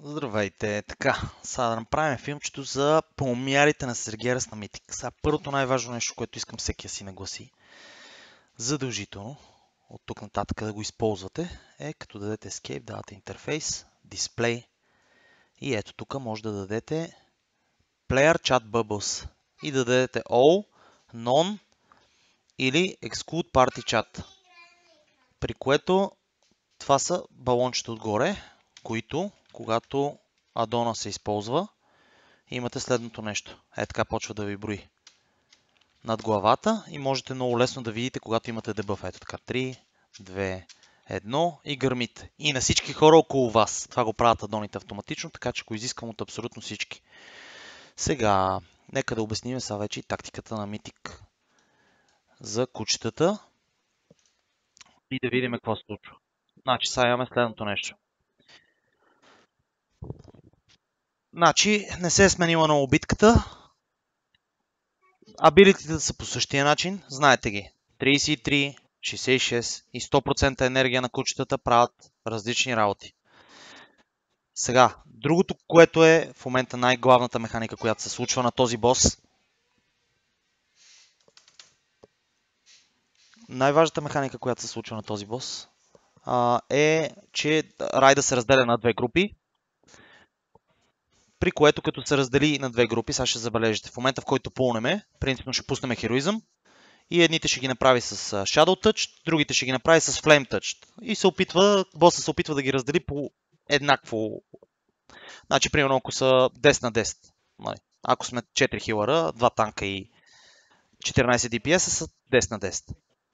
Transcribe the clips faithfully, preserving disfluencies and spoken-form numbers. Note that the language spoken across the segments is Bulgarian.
Здравейте! Така, сега да направим филмчето за помярите на Сергерас на Митик. Сега първото най-важно нещо, което искам всеки да си нагласи, задължително, от тук нататък да го използвате, е като дадете Escape, давате интерфейс, Display и ето тук може да дадете Player Chat Bubbles и да дадете All, None или Exclude Party Chat. При което това са балончета отгоре, които, когато аддона се използва, имате следното нещо. Е така почва да ви брои над главата и можете много лесно да видите, когато имате дебъф. Ето така, три, две, едно и гърмите. И на всички хора около вас. Това го правят аддоните автоматично, така че го изискам от абсолютно всички. Сега, нека да обясним сега вече и тактиката на Митик за кучетата и да видим какво се случва. Значи, сега имаме следното нещо. Значи, не се е сменила много битката. Абилитите са по същия начин, знаете ги. тридесет и три, шейсет и шест и сто процента енергия на кучетата правят различни работи. Сега, другото, което е в момента най-главната механика, която се случва на този бос. Най-важната механика, която се случва на този бос е, че райда се разделя на две групи. При което като се раздели на две групи, сега ще забележите, в момента в който пълнеме, принципно ще пуснем хероизъм и едните ще ги направи с Shadow Touch, другите ще ги направи с Flame Touch. И се опитва, боса се опитва да ги раздели по еднакво. Значи, примерно, ако са десет на десет. Ако сме четири хилъра, два танка и четиринайсет ди пи ес са десет на десет.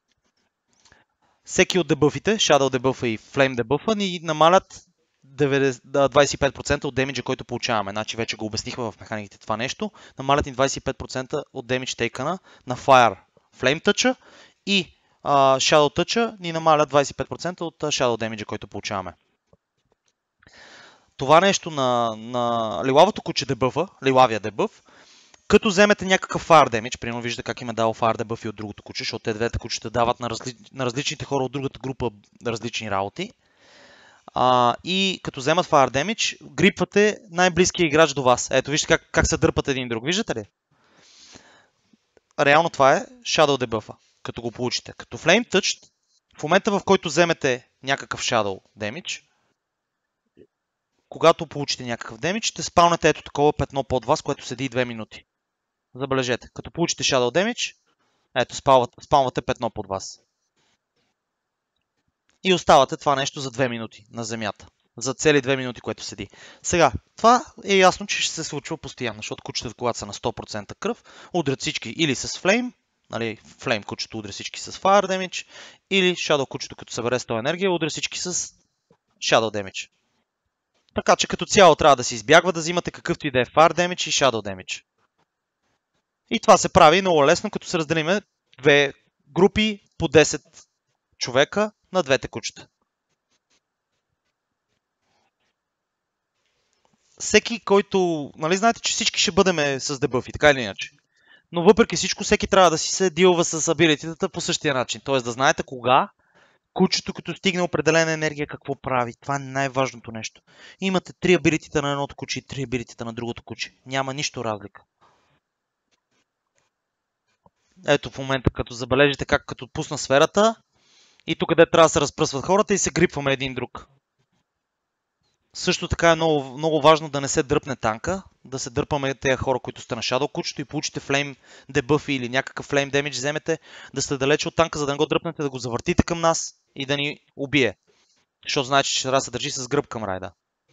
Всеки от дебъфите, Shadow дебъфа и Flame дебъфа, ни намалят двайсет и пет процента от демиджа, който получаваме. Значи вече го обяснихме в механиките това нещо. Намалят ни двайсет и пет процента от демидж тейкана на Fire Flame Touch и uh, Shadow Touch ни намалят двайсет и пет процента от Shadow демиджа, който получаваме. Това нещо на, на лилавото куче дебъфа, лилавия дебъф, като вземете някакъв Fire Damage, примерно виждате как има дал Fire Debuff и от другото куче, защото те двете кучета дават на, разли... на различните хора от другата група различни работи. А, и като вземат Fire Damage, грипвате най-близкия играч до вас. Ето вижте как, как се дърпат един друг. Виждате ли? Реално това е Shadow Debuff, като го получите. Като Flame Touch, в момента в който вземете някакъв Shadow Damage, когато получите някакъв демидж, ще спаунете ето такова петно под вас, което седи две минути. Забележете, като получите Shadow Damage, ето спалвате, спалвате петно под вас. И оставате това нещо за две минути на земята. За цели две минути, което седи. Сега, това е ясно, че ще се случва постоянно, защото кучета, когато са на сто процента кръв, удрят всички или с Flame, нали, Flame кучето удря всички с Fire Damage, или Shadow кучето, като събере сто енергия, удря всички с Shadow Damage. Така че като цяло трябва да се избягва да взимате какъвто и да е Fire Damage и Shadow Damage. И това се прави много лесно, като се разделиме две групи по десет човека на двете кучета. Всеки, който... Нали знаете, че всички ще бъдем с дебъфи, така или иначе. Но въпреки всичко, всеки трябва да си се дилва с абилититата по същия начин. Т.е. да знаете кога кучето, като стигне определена енергия, какво прави. Това е най-важното нещо. Имате три абилитита на едното куче и три абилитита на другото куче. Няма нищо разлика. Ето в момента, като забележите как като пусна сферата и тук къде трябва да се разпръсват хората и се грипваме един друг. Също така е много, много важно да не се дръпне танка, да се дърпаме тези хора, които сте на Shadow кучето и получите Flame дебъфи или някакъв Flame Damage вземете, да сте далече от танка, за да не го дръпнете, да го завъртите към нас и да ни убие. Защото значи, че трябва да се държи с гръб към райда.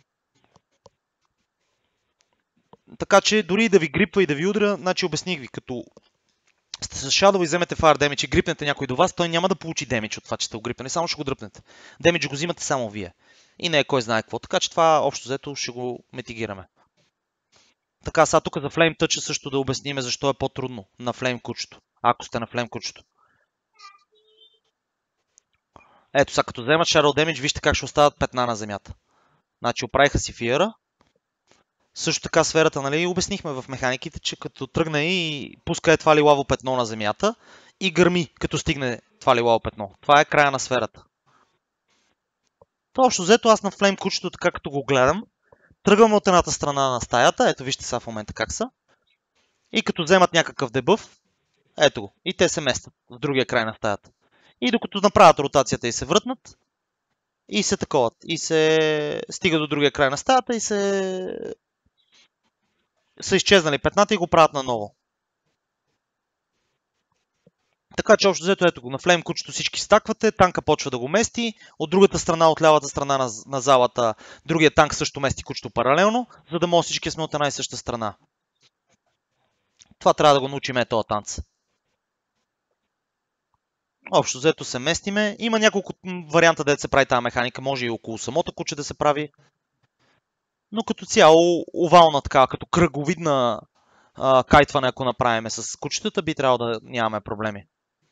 Така че дори да ви грипва и да ви удря, значи обясних ви, като сте с Shadow и вземете Fire Damage и грипнете някой до вас, той няма да получи демидж от това, че сте го грипнали, само ще го дръпнете. Демидж го взимате само вие. И не е кой знае какво. Така че това общо взето ще го митигираме. Така, сега тук за Flame Touch също да обясниме защо е по-трудно на Flame кучето. Ако сте на Flame кучето. Ето сега като вземат Shadow Damage, вижте как ще остават петна на земята. Значи оправиха си фиера. Също така сферата, нали, обяснихме в механиките, че като тръгне и пуска е това лилаво петно на земята и гърми, като стигне това лилаво петно. Това е края на сферата. То общо взето аз на Flame кучето, така като го гледам, Тръгваме от едната страна на стаята, ето вижте сега в момента как са. И като вземат някакъв дебъф, ето го, и те се местят в другия край на стаята. И докато направят ротацията и се въртнат, и се таковат, и се стига до другия край на стаята и се са изчезнали петната и го правят наново. Така че общо взето ето го, на флейм кучето всички стаквате, танка почва да го мести, от другата страна, от лявата страна на, на залата, другия танк също мести кучето паралелно, за да може всички сме от една и съща страна. Това трябва да го научим е този танц. Общо взето се местиме. Има няколко варианта да се прави тази механика. Може и около самото куче да се прави. Но като цяло овална така, като кръговидна а, кайтване, ако направим с кучетата, би трябвало да нямаме проблеми.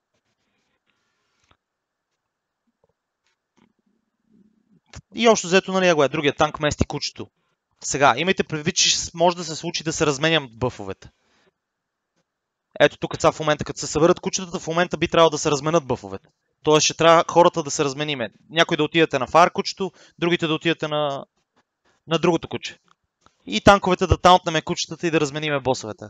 И общо взето, нали, го е. Другия танк мести кучето. Сега, имайте предвид, че може да се случи да се разменям бъфовете. Ето тук сега в момента, като се съберат кучетата, в момента би трябвало да се разменят бъфовете. Тоест ще трябва хората да се размениме. Някой да отидете на фаер кучето, другите да отидете на, на другото куче. И танковете да таунтнеме кучетата и да размениме босовете.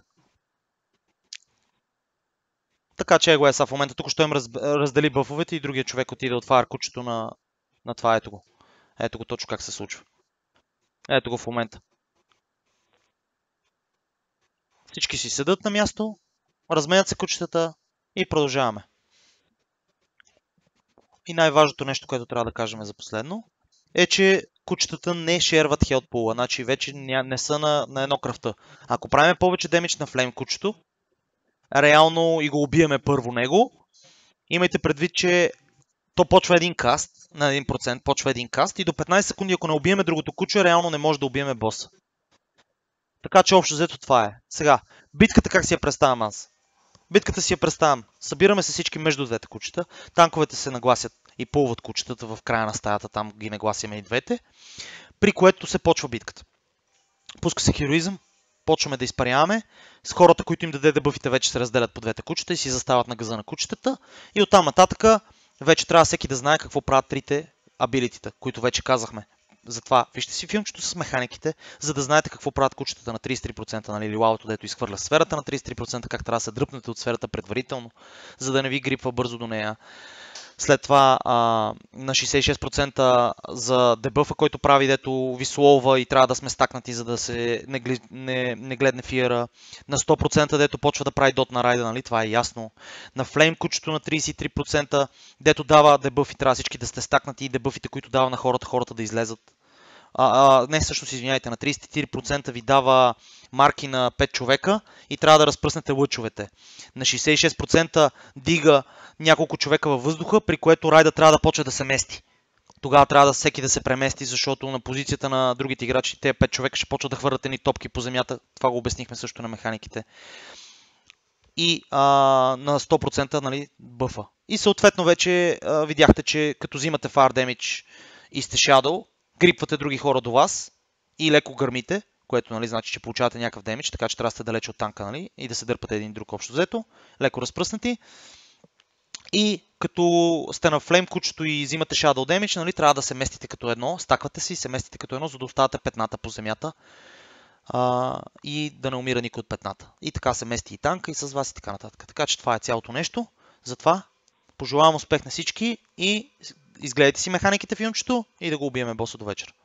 Така че его е сега в момента. Тук ще им раз, раздели бъфовете и другия човек отиде от фаер кучето на, на това. Ето го. Ето го точно как се случва. Ето го в момента. Всички си седат на място, разменят се кучетата и продължаваме. И най-важното нещо, което трябва да кажем за последно, е, че кучетата не шерват хелт пула, значи вече не са на, на едно кръвта. Ако правим повече демидж на флейм кучето, реално и го убиеме първо него, имайте предвид, че то почва един каст, на един процент почва един каст и до петнайсет секунди, ако не убиеме другото куче, реално не може да убиеме боса. Така че общо взето това е. Сега, битката как си я представям аз? Битката си я представям. Събираме се всички между двете кучета. Танковете се нагласят и пулват кучетата в края на стаята. Там ги нагласяме и двете. При което се почва битката. Пуска се хероизъм. Почваме да изпаряваме. С хората, които им даде дебъфите, вече се разделят по двете кучета и си застават на газа на кучетата. И оттам нататъка вече трябва всеки да знае какво правят трите абилитита, които вече казахме. Затова вижте си филмчето с механиките, за да знаете какво правят кучетата на трийсет и три процента, нали, лилавото, дето изхвърля сферата на трийсет и три процента, как трябва да се дръпнете от сферата предварително, за да не ви грипва бързо до нея. След това а, на шейсет и шест процента за дебъфа, който прави, дето ви слова и трябва да сме стакнати, за да се не, не, не гледне фиера. На сто процента, дето почва да прави дот на райда, нали? Това е ясно. На флейм кучето на трийсет и три процента, дето дава дебъфи, трябва всички да сте стакнати и дебъфите, които дава на хората, хората да излезат. А, а, не, всъщност, извиняйте, на трийсет и четири процента ви дава марки на пет човека и трябва да разпръснете лъчовете. На шейсет и шест процента дига няколко човека във въздуха, при което райда трябва да почне да се мести. Тогава трябва да всеки да се премести, защото на позицията на другите играчи, тези пет човека ще почват да хвърлят едни топки по земята. Това го обяснихме също на механиките. И а, на сто процента, нали, бъфа. И съответно вече а, видяхте, че като взимате Fire Damage и сте Shadow, грипвате други хора до вас и леко гърмите, което, нали, значи, че получавате някакъв демидж, така че трябва да сте далече от танка, нали, и да се дърпате един друг общо взето, леко разпръснати. И като сте на флейм кучето и взимате Shadow Damage, нали, трябва да се местите като едно, стаквате си и се местите като едно, за да оставате петната по земята а, и да не умира никой от петната. И така се мести и танка и с вас и така нататък. Така че това е цялото нещо. Затова пожелавам успех на всички и изгледайте си механиките в филмчето и да го убиеме боса до вечер.